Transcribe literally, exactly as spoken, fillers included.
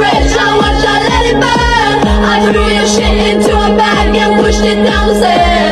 rich, I watch I let it burn. I threw your shit into a bag and pushed it down the stairs.